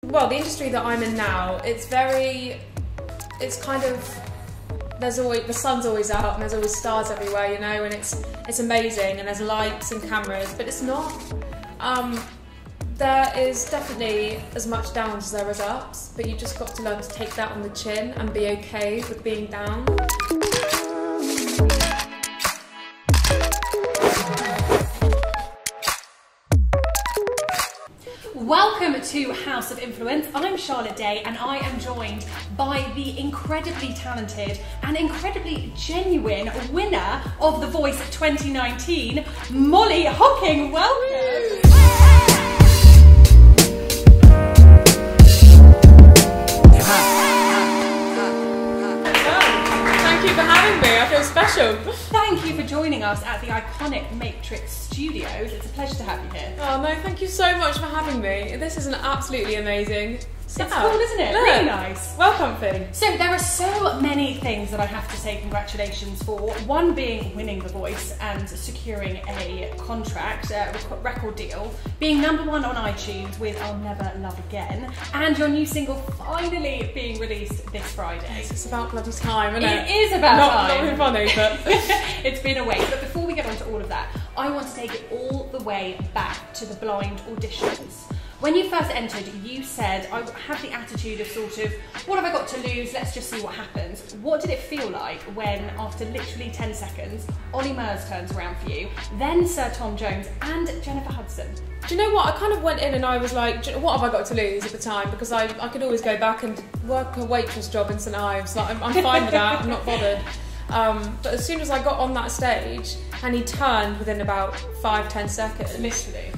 Well, the industry that I'm in now, it's kind of, there's always, the sun's always out and there's always stars everywhere, you know, and it's amazing, and there's lights and cameras, but it's not. There is definitely as much downs as there is ups, but you just got to learn to take that on the chin and be okay with being down. Welcome to House of Influence. I'm Charlotte Day and I am joined by the incredibly talented and incredibly genuine winner of The Voice 2019, Molly Hocking. Welcome! Thank you for having me, I feel special. Thank you for joining us at the iconic Matrix Studios. It's a pleasure to have you here. Oh no, thank you so much for having me. This is an absolutely amazing setup. It's cool, isn't it? Look, really nice. well comfy. So there are so many things that I have to say congratulations for. One being winning The Voice and securing a contract, record deal, being #1 on iTunes with I'll Never Love Again, and your new single finally being released this Friday. It's about bloody time, isn't it? It is about time. Not being funny, but it's been a wait. But before we get on to all of that, I want to take it all the way back to the blind auditions. When you first entered, you said, I had the attitude of sort of, what have I got to lose? Let's just see what happens. What did it feel like when, after literally 10 seconds, Olly Murs turns around for you, then Sir Tom Jones and Jennifer Hudson? do you know what? I kind of went in and I was like, what have I got to lose at the time? Because I could always go back and work a waitress job in St Ives. Like, I'm fine with that, I'm not bothered. But as soon as I got on that stage and he turned within about 5-10 seconds. Literally.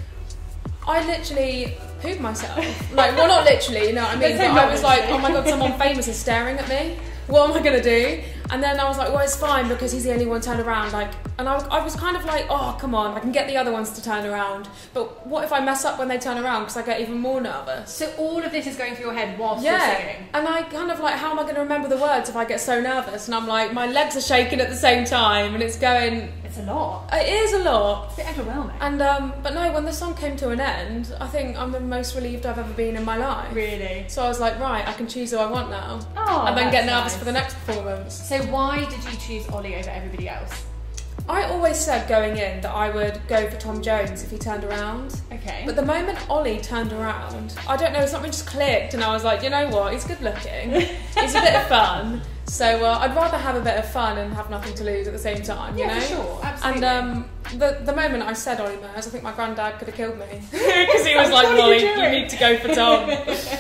I literally pooped myself. Like, well, not literally, you know what I mean? But I was like, oh my god, someone famous is staring at me. What am I gonna do? And then I was like, well, it's fine because he's the only one turned around. Like, and I was kind of like, oh, come on, I can get the other ones to turn around. But what if I mess up when they turn around? Because I get even more nervous. So all of this is going through your head whilst you're singing? And I kind of like, how am I going to remember the words if I get so nervous? And I'm like, my legs are shaking at the same time, and it's going. It's a lot. It is a lot. It's a bit overwhelming. And but no, when the song came to an end, I think I'm the most relieved I've ever been in my life. Really? So I was like, right, I can choose who I want now. Oh, and then get nervous nice. for the next performance. So why did you choose Olly over everybody else? I always said going in that I would go for Tom Jones if he turned around. Okay. But the moment Olly turned around, I don't know, something just clicked and I was like, you know what, he's good looking, he's a bit of fun. So I'd rather have a bit of fun and have nothing to lose at the same time, you know? Yeah, for sure, absolutely. And the moment I said Olly Murs, I think my granddad could have killed me. Because he was like, Molly, you need to go for Tom.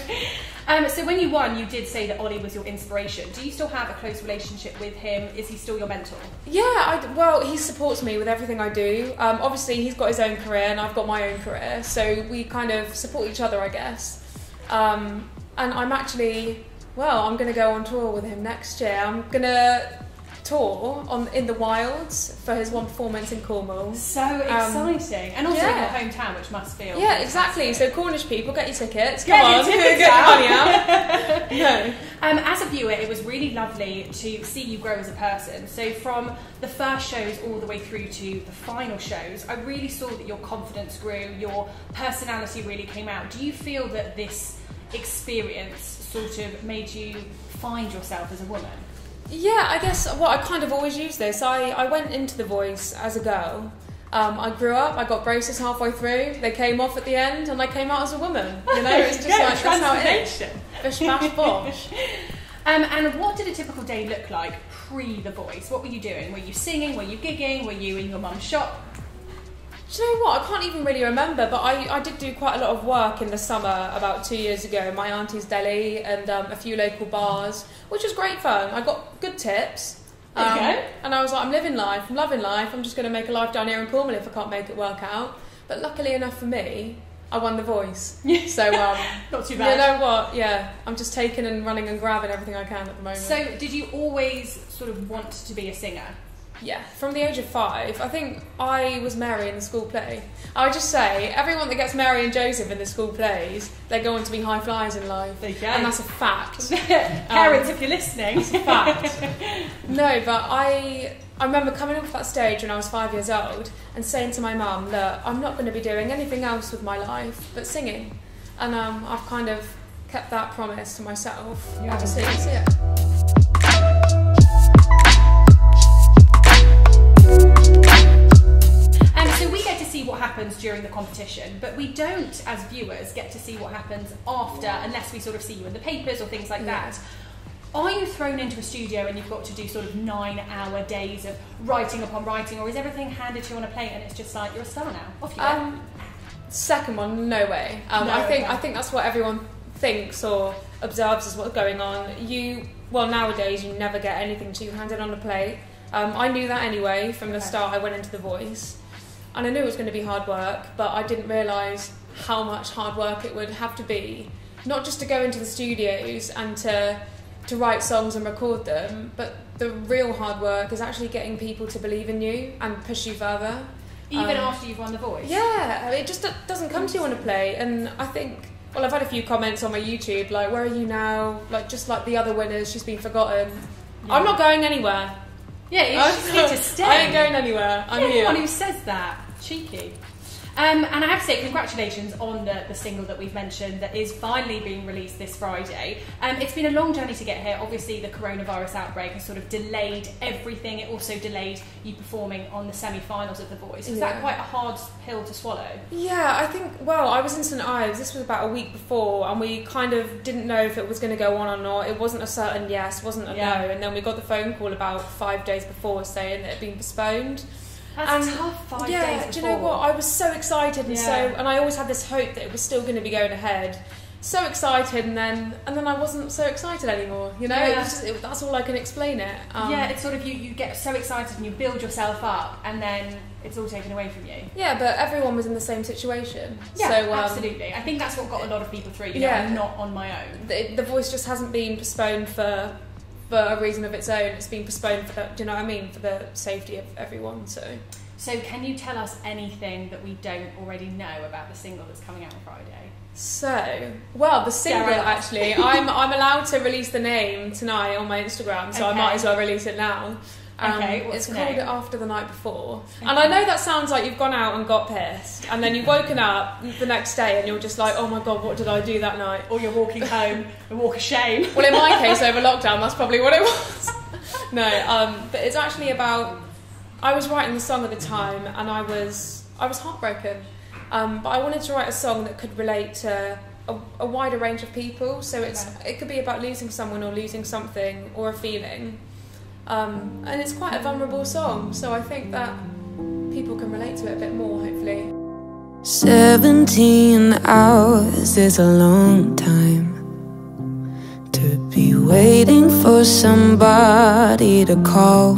So when you won, you did say that Olly was your inspiration. Do you still have a close relationship with him? Is he still your mentor? Yeah, well, he supports me with everything I do. Obviously, he's got his own career and I've got my own career, so we kind of support each other, I guess. And I'm actually, well, I'm going to go on tour with him next year. I'm going to tour in the wilds for his one performance in Cornwall. So exciting. And also in your hometown, which must feel fantastic. Exactly. So Cornish people, get your tickets. Get Come your on, tickets get out. your money out. No. As a viewer, it was really lovely to see you grow as a person. So from the first shows all the way through to the final shows, I really saw that your confidence grew, your personality really came out. Do you feel that this experience sort of made you find yourself as a woman? Yeah, I guess, well, I kind of always use this. I went into The Voice as a girl. I grew up, I got braces halfway through, they came off at the end, and I came out as a woman. You know, it's just like, that's how it is. Bish, bash, bosh. And what did a typical day look like pre-The Voice? What were you doing? Were you singing? Were you gigging? Were you in your mum's shop? Do you know what? I can't even really remember, but I did do quite a lot of work in the summer about 2 years ago. My auntie's deli and a few local bars, which was great fun. I got good tips. And I was like, I'm living life, I'm loving life, I'm just going to make a life down here in Cornwall if I can't make it work out. But luckily enough for me, I won The Voice. So, not too bad. You know what? Yeah, I'm just taking and running and grabbing everything I can at the moment. So, did you always sort of want to be a singer? Yeah, from the age of 5. I think I was Mary in the school play. I would just say, everyone that gets Mary and Joseph in the school plays, they go on to be high flyers in life. There you go. And that's a fact. Parents, if you're listening. It's a fact. No, but I remember coming off that stage when I was 5 years old and saying to my mum, look, I'm not going to be doing anything else with my life but singing. And I've kind of kept that promise to myself. Yeah. So you can see it. So we get to see what happens during the competition, but we don't, as viewers, get to see what happens after, unless we sort of see you in the papers or things like that. Are you thrown into a studio and you've got to do sort of 9-hour days of writing upon writing, or is everything handed to you on a plate and it's just like, you're a star now, off you go? Second one, no way. I think that's what everyone thinks or observes as what's going on. Nowadays you never get anything to you handed on a plate. I knew that anyway from the start. I went into The Voice, and I knew it was going to be hard work, but I didn't realise how much hard work it would have to be, not just to go into the studios and to write songs and record them, but the real hard work is actually getting people to believe in you and push you further. Even after you've won The Voice? Yeah, it just doesn't come to you on a plate. And I think, well, I've had a few comments on my YouTube, like, where are you now? Like, just like the other winners, she's been forgotten. Yeah. I'm not going anywhere. Yeah, you're here to stay. I ain't going anywhere. I'm here. Anyone who says that, cheeky. And I have to say, congratulations on the single that we've mentioned that is finally being released this Friday. It's been a long journey to get here. Obviously, the coronavirus outbreak has sort of delayed everything. It also delayed you performing on the semi-finals of The Voice. Was that quite a hard pill to swallow? Yeah, I think, I was in St Ives. This was about a week before, and we kind of didn't know if it was going to go on or not. It wasn't a certain yes, wasn't a no. And then we got the phone call about 5 days before saying that it had been postponed. That's tough, 5 days before. Do you know what? I was so excited and I always had this hope that it was still going to be going ahead. So excited, and then I wasn't so excited anymore. You know, that's all I can explain it. It's sort of you get so excited and you build yourself up, and then it's all taken away from you. Yeah, but everyone was in the same situation. Yeah, so, absolutely. I think that's what got a lot of people through. You know, I'm not on my own. The Voice just hasn't been postponed for a reason of its own. It's been postponed for do you know what I mean? For the safety of everyone. So can you tell us anything that we don't already know about the single that's coming out on Friday? So, the single actually, I'm allowed to release the name tonight on my Instagram, so I might as well release it now. It's called It After the Night Before. And I know that sounds like you've gone out and got pissed, and then you've woken up the next day and you're just like, oh my god, what did I do that night? Or you're walking home, a walk of shame. Well, in my case, over lockdown, that's probably what it was. No, but it's actually about, I was writing the song at the time, and I was heartbroken. But I wanted to write a song that could relate to a wider range of people. So it could be about losing someone or losing something or a feeling. And it's quite a vulnerable song, so I think that people can relate to it a bit more, hopefully. 17 hours is a long time to be waiting for somebody to call.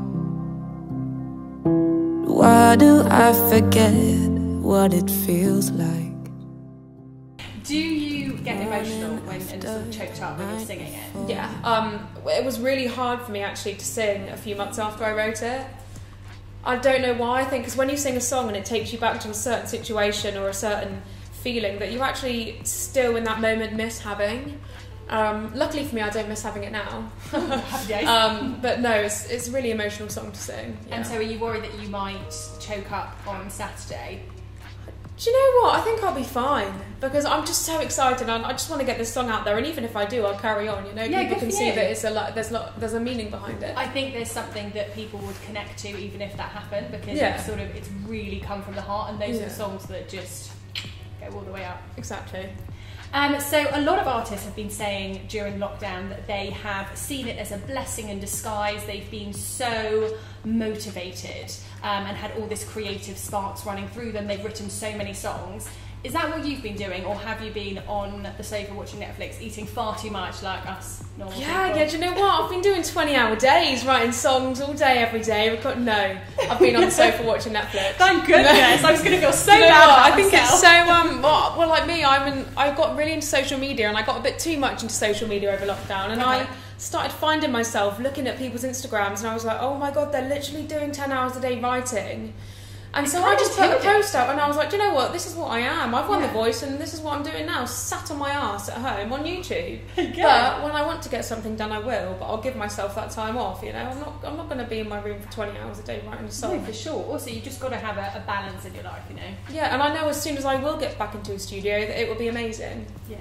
Why do I forget what it feels like? Do you get emotional and sort of choked up when you're singing it? Yeah, it was really hard for me actually to sing a few months after I wrote it. I don't know why. I think because when you sing a song and it takes you back to a certain situation or a certain feeling that you actually still in that moment miss having. Luckily for me, I don't miss having it now. Happy days. But no, it's a really emotional song to sing. Yeah. And so are you worried that you might choke up on Saturday? Do you know what? I think I'll be fine because I'm just so excited and I just want to get this song out there. And even if I do, I'll carry on. You know, people can see that it's there's a meaning behind it. I think there's something that people would connect to even if that happened because it's really come from the heart, and those are the songs that just go all the way up. Exactly. So a lot of artists have been saying during lockdown that they have seen it as a blessing in disguise. They've been so motivated and had all this creative sparks running through them. They've written so many songs. Is that what you've been doing, or have you been on the sofa watching Netflix, eating far too much like us normal people? Yeah, do you know what? I've been doing 20-hour days, writing songs all day, every day. I've been on the sofa watching Netflix. Thank goodness. I was going to feel so bad about I think myself. It's so, well, like me, I got really into social media, and I got a bit too much into social media over lockdown, and I started finding myself looking at people's Instagrams, and I was like, oh my god, they're literally doing 10 hours a day writing. And so I just put a post out and I was like, do you know what, this is what I am. I've won The Voice and this is what I'm doing now, sat on my arse at home on YouTube. But when I want to get something done, I will, but I'll give myself that time off, you know. I'm not going to be in my room for 20 hours a day writing a song. No, for sure. Also, you've just got to have a balance in your life, you know. Yeah, and I know as soon as I will get back into a studio that it will be amazing. Yeah.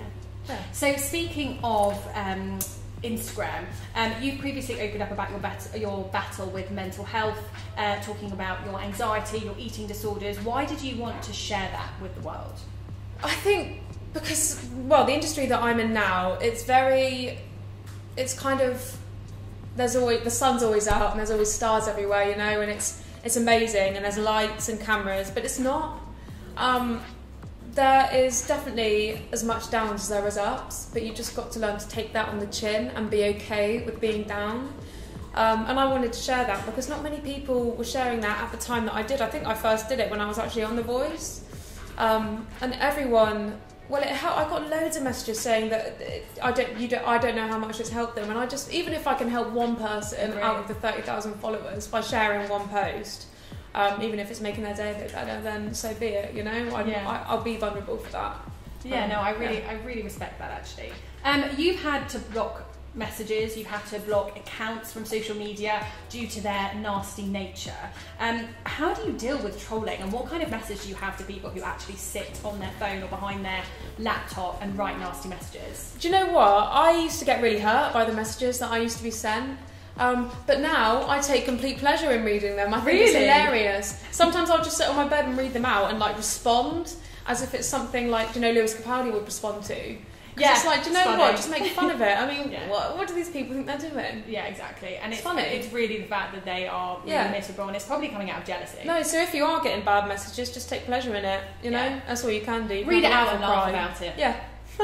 Yeah. So speaking of Instagram, you've previously opened up about your battle with mental health, talking about your anxiety, your eating disorders. Why did you want to share that with the world? I think because, well, the industry that I'm in now, it's kind of, the sun's always out and there's always stars everywhere, you know, and it's amazing and there's lights and cameras, but it's not. There is definitely as much downs as there is ups, but you just got to learn to take that on the chin and be okay with being down. And I wanted to share that because not many people were sharing that at the time that I did. I think I first did it when I was actually on The Voice. And everyone, well, I got loads of messages saying that I don't know how much it's helped them. And I just, even if I can help one person out of the 30,000 followers by sharing one post, even if it's making their day a bit better, then so be it, you know. I'll be vulnerable for that. Yeah, no, I really respect that actually. You've had to block messages, you've had to block accounts from social media due to their nasty nature. How do you deal with trolling, and what kind of message do you have to people who actually sit on their phone or behind their laptop and write nasty messages? Do you know what? I used to get really hurt by the messages that I used to be sent. But now I take complete pleasure in reading them. I think it's hilarious. Sometimes I'll just sit on my bed and read them out and like respond as if it's something like, you know, Lewis Capaldi would respond to. Yeah, it's like, do you know what? Just make fun of it. I mean, what do these people think they're doing? Yeah, exactly. And it's funny. It's really the fact that they are really miserable, and it's probably coming out of jealousy. No, so if you are getting bad messages, just take pleasure in it. You know, that's all you can do. Read it out and laugh about it. Yeah.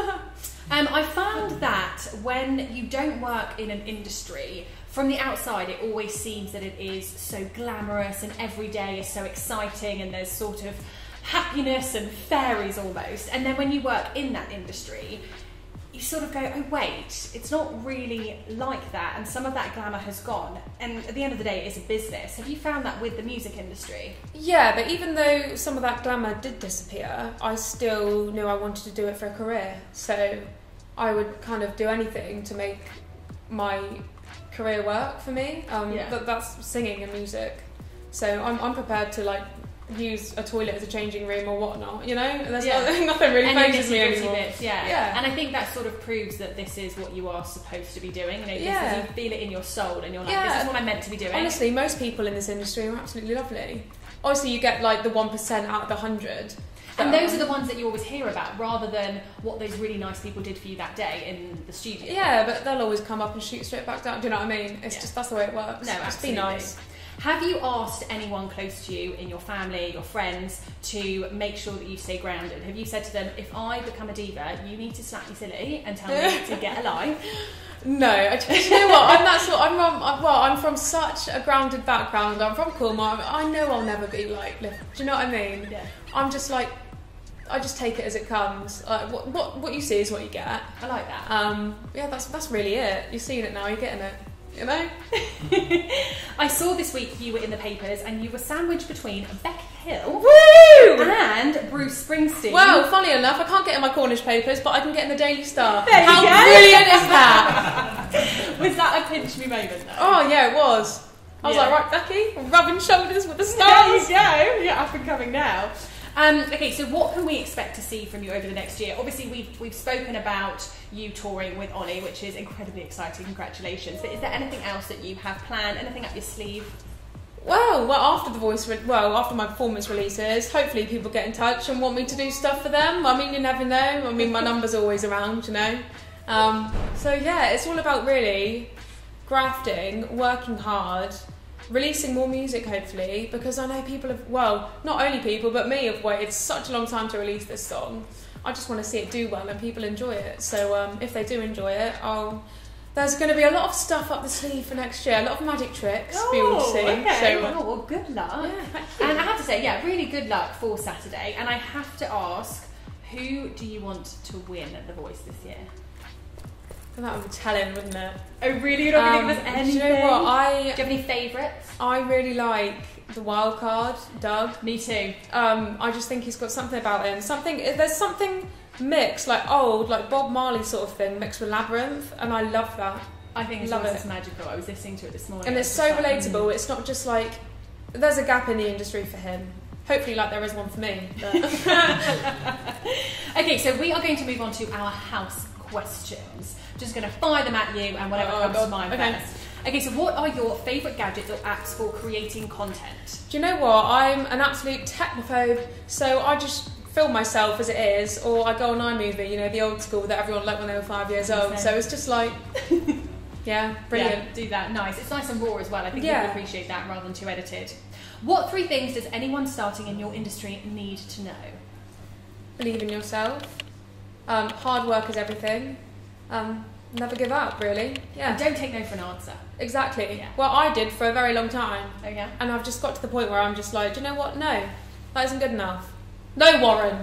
I found that when you don't work in an industry, from the outside it always seems that it is so glamorous and every day is so exciting and there's sort of happiness and fairies almost. And then when you work in that industry, you sort of go, oh wait, it's not really like that, and some of that glamour has gone. And at the end of the day, it's a business. Have you found that with the music industry? Yeah, but even though some of that glamour did disappear, I still knew I wanted to do it for a career. So I would kind of do anything to make my career work for me. That's singing and music. So I'm prepared to like use a toilet as a changing room or whatnot, you know. There's nothing really phases me anymore. And I think that sort of proves that this is what you are supposed to be doing. You know, you feel it in your soul and you're like, this is what I'm meant to be doing. Honestly, most people in this industry are absolutely lovely. Obviously you get like the 1% out of the 100. And those are the ones that you always hear about, rather than what those really nice people did for you that day in the studio. Yeah, but they'll always come up and shoot straight back down. Do you know what I mean? It's just, that's the way it works. No, just absolutely. be nice. Have you asked anyone close to you, in your family, your friends, to make sure that you stay grounded? Have you said to them, if I become a diva, you need to slap me silly and tell me to get a life? No, you know what? I'm from such a grounded background. I'm from Cornwall. I know I'll never be like. Do you know what I mean? Yeah. I'm just like, I just take it as it comes. What you see is what you get. I like that. Yeah, that's really it. You're seeing it now. You're getting it. You know. I saw this week you were in the papers and you were sandwiched between Becky Hill and Bruce Springsteen. Well, funny enough, I can't get in my Cornish papers, but I can get in the Daily Star. How brilliant is that? Was that a pinch me moment though? Oh yeah, it was. I was like, right, Becky, rubbing shoulders with the stars. There you go. You're up and coming now. Okay, so what can we expect to see from you over the next year? Obviously, we've spoken about you touring with Olly, which is incredibly exciting. Congratulations! But is there anything else that you have planned? Anything up your sleeve? Well, after the Voice, after my performance releases, hopefully people get in touch and want me to do stuff for them. I mean, you never know. I mean, my number's always around, you know. So yeah, it's all about really grafting, working hard, releasing more music hopefully, because I know people have, well, not only people but me have waited such a long time to release this song. I just want to see it do well and people enjoy it. So if they do enjoy it, there's going to be a lot of stuff up the sleeve for next year, a lot of magic tricks for you to see. Okay. Well, good luck. Yeah, and I have to say, really good luck for Saturday. And I have to ask, who do you want to win at The Voice this year? That would be telling, wouldn't it? Oh really? You're not going to give us anything? Do you know what? Do you have any favourites? I really like the wild card, Doug. Me too. I just think he's got something about him. There's something mixed, like old, like Bob Marley sort of thing, mixed with Labyrinth, and I love that. I think it's magical. I was listening to it this morning. And it's so relatable. It's not just like, there's a gap in the industry for him. Hopefully, like there is one for me. But. Okay, so we are going to move on to our house questions. Just going to fire them at you and whatever comes to mind first. Okay, so what are your favourite gadgets or apps for creating content? Do you know what? I'm an absolute technophobe, so I just film myself as it is, or I go on iMovie, you know, the old school that everyone liked when they were 5 years old. So it's just like, yeah, brilliant. Yeah, do that. Nice. It's nice and raw as well. I think people appreciate that rather than too edited. What 3 things does anyone starting in your industry need to know? Believe in yourself. Hard work is everything. Never give up, really. Yeah. And don't take no for an answer. Exactly. Yeah. Well, I did for a very long time. Oh yeah. And I've just got to the point where I'm just like, do you know what? No, that isn't good enough. No, Warren.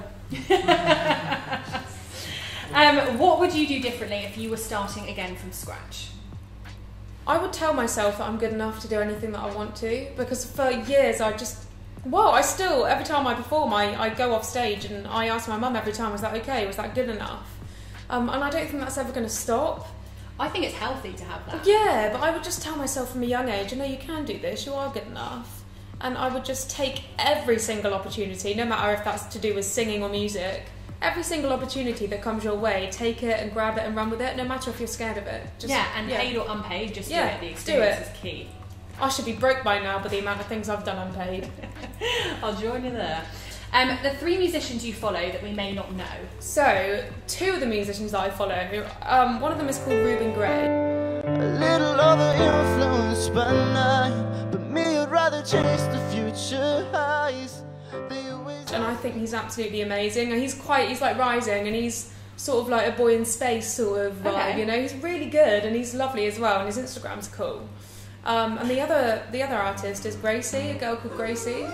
What would you do differently if you were starting again from scratch? I would tell myself that I'm good enough to do anything that I want to, because for years I still, every time I perform, I go off stage and I ask my mum every time, was that okay? Was that good enough? And I don't think that's ever going to stop. I think it's healthy to have that. Yeah, but I would just tell myself from a young age, you know, you can do this, you are good enough. And I would just take every single opportunity, no matter if that's to do with singing or music, every single opportunity that comes your way, take it and grab it and run with it, no matter if you're scared of it. Just, paid or unpaid, just do it. The experience is key. I should be broke by now by the amount of things I've done unpaid. I'll join you there. The 3 musicians you follow that we may not know. So, 2 of the musicians that I follow, one of them is called Ruben Gray. A little over influenced by night, but me would rather chase the future highs. And I think he's absolutely amazing. And he's like rising, and he's sort of like a boy in space sort of vibe, you know. He's really good and he's lovely as well, and his Instagram's cool. And the other artist is Gracie, a girl called Gracie.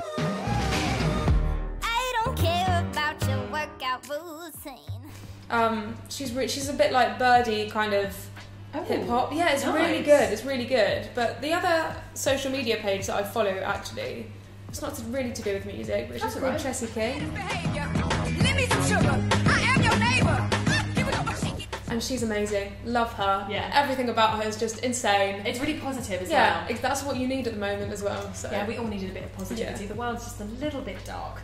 She's a bit like Birdie kind of hip hop. Yeah, it's really good. It's really good. But the other social media page that I follow, actually, it's not really to do with music, but it's just called Chessie King. And she's amazing. Love her. Yeah. Everything about her is just insane. It's really positive as well. Yeah, that's what you need at the moment as well. So. Yeah, we all needed a bit of positivity. Yeah. The world's just a little bit dark.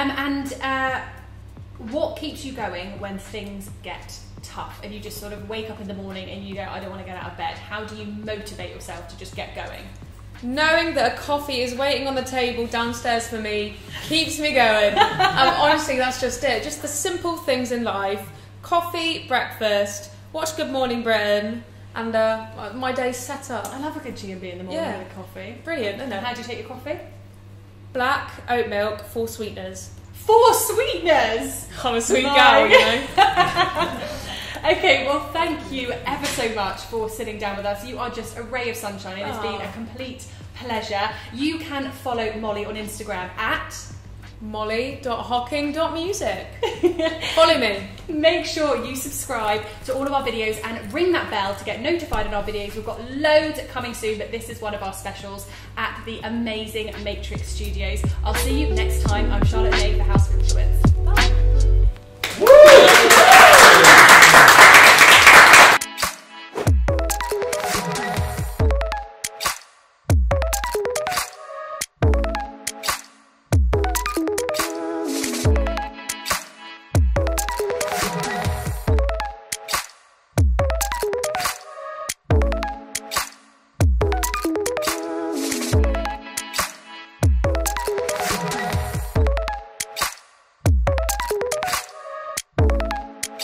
What keeps you going when things get tough and you just sort of wake up in the morning and you go, I don't want to get out of bed? How do you motivate yourself to just get going? Knowing that a coffee is waiting on the table downstairs for me keeps me going. Honestly, that's just it. Just the simple things in life. Coffee, breakfast, watch Good Morning Britain, and my day's set up. I love a good G&B in the morning with a coffee. Brilliant, isn't it? How do you take your coffee? Black, oat milk, 4 sweeteners. 4 sweeteners? I'm a sweet gal, you know. Okay, well, thank you ever so much for sitting down with us. You are just a ray of sunshine. It has been a complete pleasure. You can follow Molly on Instagram at molly.hocking.music. Follow me. Make sure you subscribe to all of our videos and ring that bell to get notified on our videos. We've got loads coming soon, but this is one of our specials at the amazing Matrix Studios. I'll see you next time. I'm Charlotte Day for House of Influence. Bye.